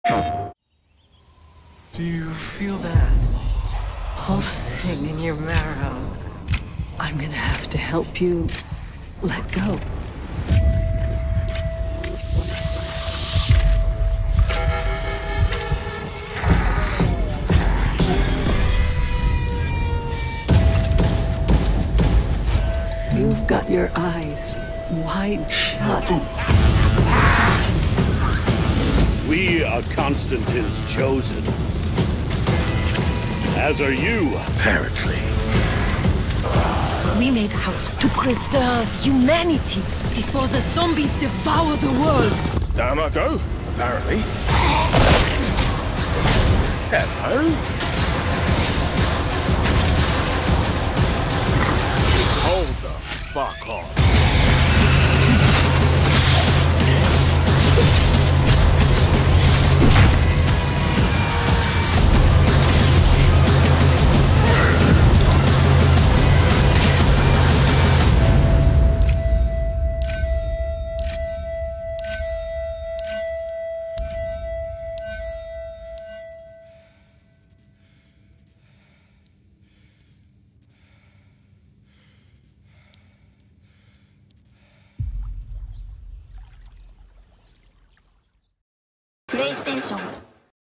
Do you feel that pulsing in your marrow? I'm gonna have to help you let go. You've got your eyes wide shut. We are Constantine's chosen. As are you, apparently. We made Haus to preserve humanity before the zombies devour the world. Down I go, apparently. Hello? Hold the fuck on. PlayStation